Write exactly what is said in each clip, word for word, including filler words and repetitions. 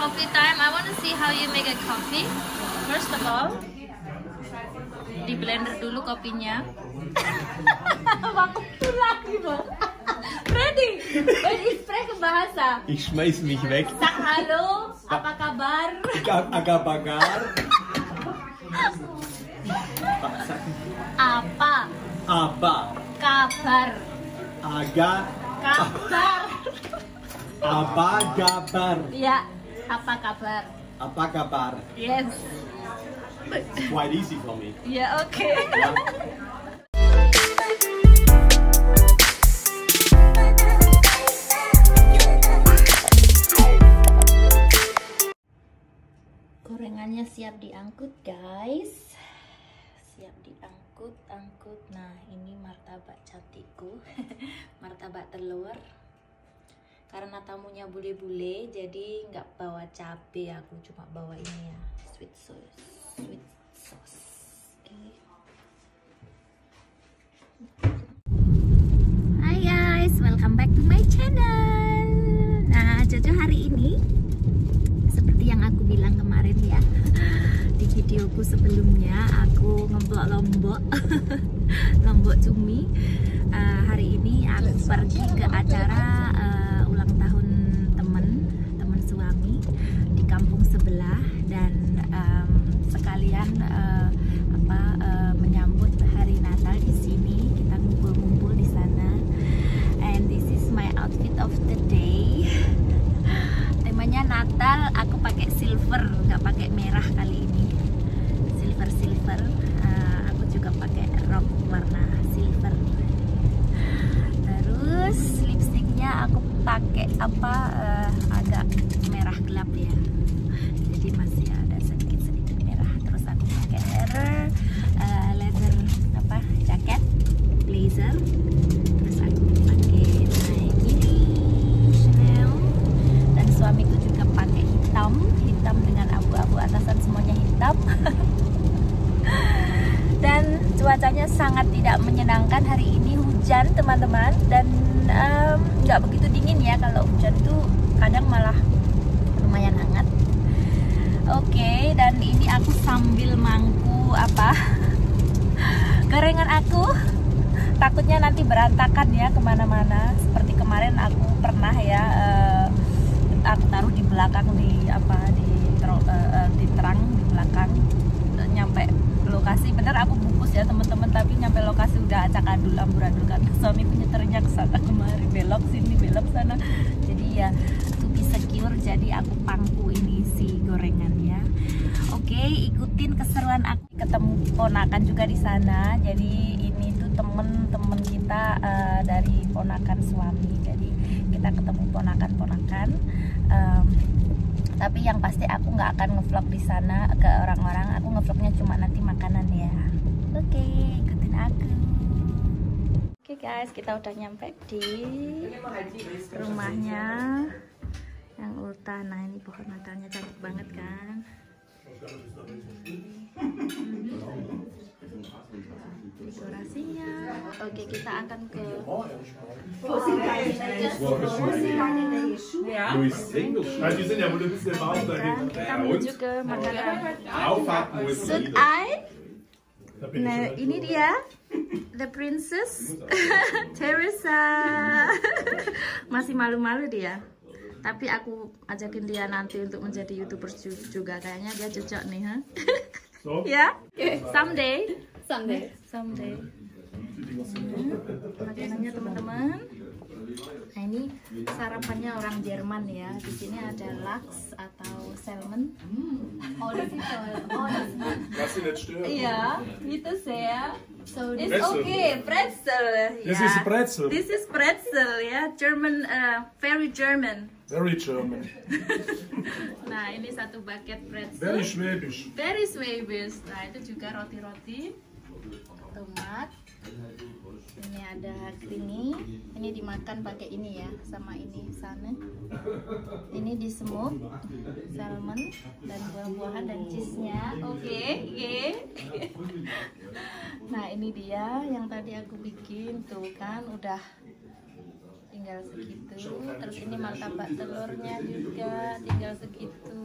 coffee time. I want to see how you make a coffee. First of all, di blender dulu kopinya. Waktu lagi bang. Ready? Ich spreche bahasa. Ich schmeiß mich weg. Sag halo, apa kabar? Aga bagar. Apa? Apa? Kabar. Aga. Kabar. Apa kabar? Ya, apa kabar? Apa kabar? Yes. It's quite easy for me. Ya, oke. Gorengannya siap diangkut, guys. Siap diangkut, angkut. Nah, ini martabak cantikku. Martabak telur. Karena tamunya bule-bule, jadi nggak bawa cabe, aku cuma bawa ini ya, sweet sauce, sweet sauce. Okay. Hai guys, welcome back to my channel. Nah, Jojo hari ini, seperti yang aku bilang kemarin ya, di videoku sebelumnya, aku ngeblok Lombok, Lombok Cumi. Uh, hari ini aku pergi ke acara uh, ulang tahun temen temen suami di kampung sebelah, dan um, sekalian uh, apa uh, menyambut hari Natal di sini. Kita ngumpul-ngumpul di sana, and this is my outfit of the day. Temanya Natal, aku pakai silver, nggak pakai merah kali ini. Silver silver. Uh, aku juga pakai rok warna silver. Terus lipstiknya aku pakai apa uh, agak merah gelap ya, jadi masih ada sedikit-sedikit merah. Terus aku pakai leather uh, leather apa jaket blazer. Terus aku pakai kayak gini Chanel, dan suamiku juga pakai hitam hitam dengan abu-abu atasan, semuanya hitam. Dan cuacanya sangat tidak menyenangkan hari ini, hujan teman-teman, dan nggak um, begitu dingin ya. Kalau hujan tuh kadang malah lumayan hangat. Oke, okay, dan ini aku sambil mangku apa gorengan aku, takutnya nanti berantakan ya kemana-mana. Seperti kemarin aku pernah ya, uh, aku taruh di belakang di apa di, uh, uh, di terang di belakang, uh, nyampe lokasi bener aku bungkus ya teman-teman, tapi nyampe lokasi udah acak adul amburadul karena suami nyeternya ke sana kemari, belok sini belok sana. Jadi ya to be secure, jadi aku pangku ini si gorengan ya. Oke, ikutin keseruan aku, ketemu ponakan juga di sana. Jadi ini tuh temen-temen kita uh, dari ponakan suami, jadi kita ketemu ponakan-ponakan. um, Tapi yang pasti aku nggak akan ngevlog di sana ke orang-orang. Aku ngevlognya cuma nanti makanan ya. Oke, ikutin aku. Oke guys, kita udah nyampe di rumahnya yang Ulta. Nah, ini pohon Natalnya cantik banget kan. Dekorasinya. Oke, kita akan ke kita menuju ke makanan Sud Ai. Nah, ini dia the princess Teresa. Masih malu-malu dia, tapi aku ajakin dia nanti untuk menjadi YouTuber juga. Kayaknya dia cocok nih, ha? Ya, someday, someday, someday. Hmm, makanannya teman-teman. Nah, ini sarapannya orang Jerman ya. Di sini ada laks atau salmon. Oh, das ist toll. Oh, das ist Lass ihn nicht stören. Ja, bitte sehr. so It's Brezel. okay, pretzel. This ja. is pretzel. This is pretzel, ya, German, uh, very German. Very German. Nah, ini satu bucket pretzel. Very Schwäbisch. Very Swedish. Nah, itu juga roti-roti, tomat. Ini ada creamy. Ini dimakan pakai ini ya, sama ini sana. Ini di smoke salmon dan buah-buahan dan cheese-nya. Oke, okay, oke. Okay. Nah, ini dia yang tadi aku bikin tuh kan, udah tinggal segitu. Terus ini martabak telurnya juga tinggal segitu.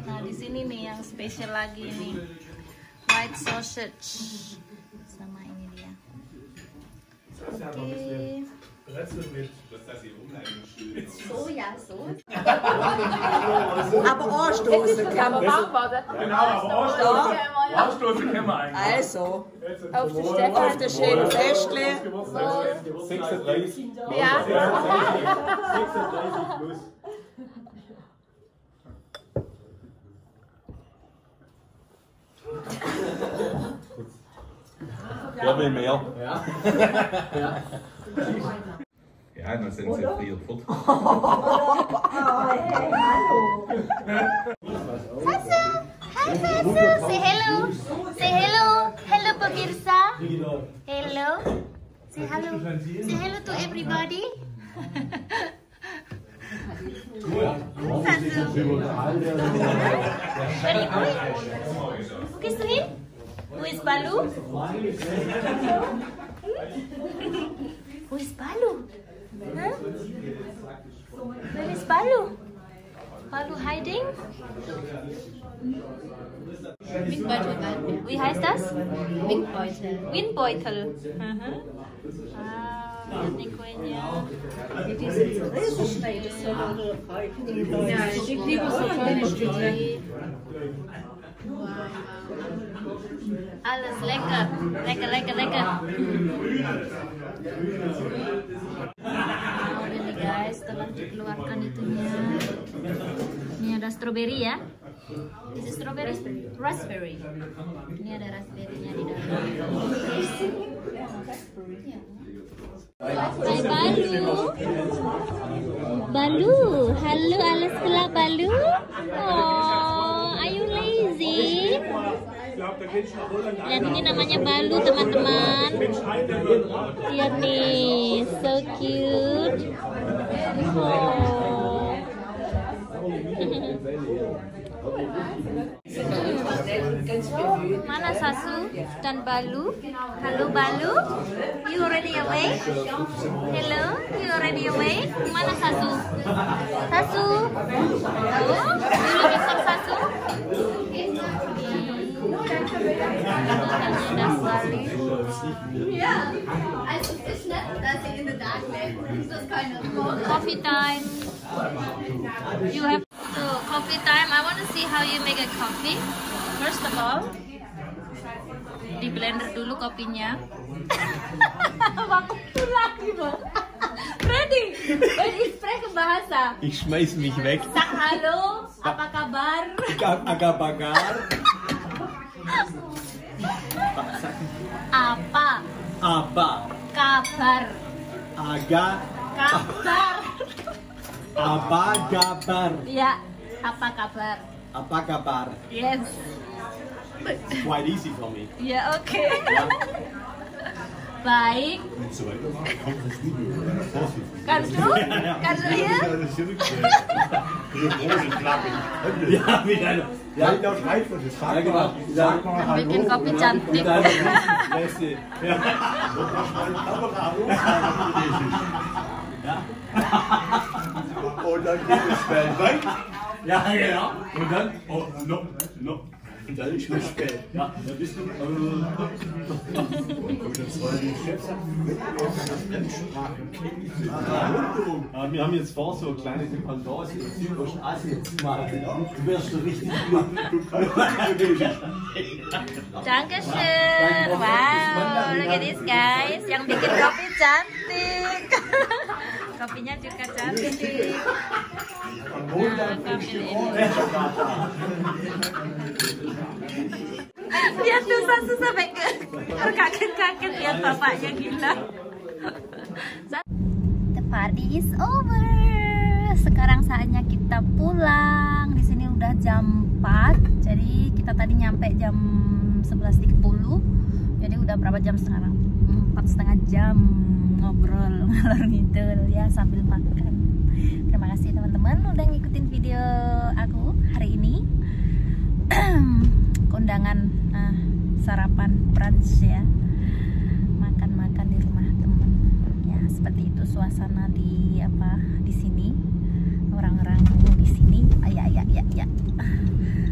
Nah, di sini nih yang spesial lagi nih. White sausage. Sama ini dia. Oke. Sojasauce. Aber anstoßen kann man. Genau, aber Ausstoßen, Ausstoßen kennen wir eigentlich. Also, Auf die Stefan. auf den schönen Festle. sechsunddreißig. Ja. sechsunddreißig plus. Ja, will mehr. Ja. Ja, dann sind sie friert fort. Say hello. Say hello. Hello pemirsa. Hello. Say hello. Say hello to everybody. Sasu. Very good. Kiss him. Who is Balu? Who is Balu? Huh? Where is Balu? Balu hiding? Windbeutel. Wie heißt das? Windbeutel. Windbeutel. Aha. Ah, ini kuenya. Ja, ich liebe so kleine Stückchen. Alles lecker. Lecker, lecker, lecker. Nah, udah nih guys, telah dikeluarkan itunya. Ini ada stroberi ya. Ini strawberry, raspberry. Ini ada raspberry-nya di dalam. Hai Balu. Balu, halo alles klar Balu. Oh, are you lazy? Lihat ini namanya Balu teman-teman. Lihat nih, so cute. Oh. Mana Sasu dan Balu? Halo Balu, you already awake? Hello, you already awake? Mana Sasu? Sasu? Oh, you looking for Sasu? Ja, also Fischnet, das ist in the dark way. Das ist keine Coffee time. You have so coffee time. I want to see how you make a coffee. First of all, di blender dulu kopinya. Waktu lagi bang. Ready? Ready? Sprechen bahasa. Ich schmeiß mich weg. Sag halo. Apa kabar? Agak bakar. Apa Apa? kabar? Agak. Kabar. Apa kabar? Ya. Apa kabar? Apa kabar? Yes. It's quite easy for me. Ya oke. Baik. Kannst du? Kannst du hier? Ja, wieder. Ja, ich glaube, schreit von das Frage. Ja, genau. Bikin kopi cantik. Ja. Und dann geht es schnell weg. Ja, genau. Und dann, oh, no, no. Und dann ist es spät. Ja, da bist du. Ja, wir haben jetzt vor, so kleine Dependance in Südostasien zu machen. Du wirst so richtig gut. Dankeschön. Wow, look at this guys. Yang bikin kopi cantik. Kopinya juga cantik. Nah, kopi ini. Lihat tuh Sasu sampai ke terkaget-kaget lihat bapaknya gila. The party is over. Sekarang saatnya kita pulang. Di sini udah jam empat. Jadi kita tadi nyampe jam sebelas tiga puluh. Jadi udah berapa jam sekarang? empat setengah jam ngobrol ngalor ngidul ya sambil makan. Terima kasih teman-teman udah ngikutin video aku hari ini. Kondangan uh, sarapan brunch ya, makan-makan di rumah teman ya, seperti itu suasana di apa di sini, orang-orang di sini. Ayah, ya ya ya.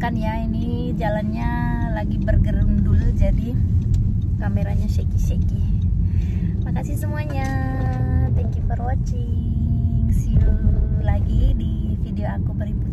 menandakan ya ini jalannya lagi bergerundul, jadi kameranya shaky-shaky. Makasih semuanya, thank you for watching. See you lagi di video aku berikutnya.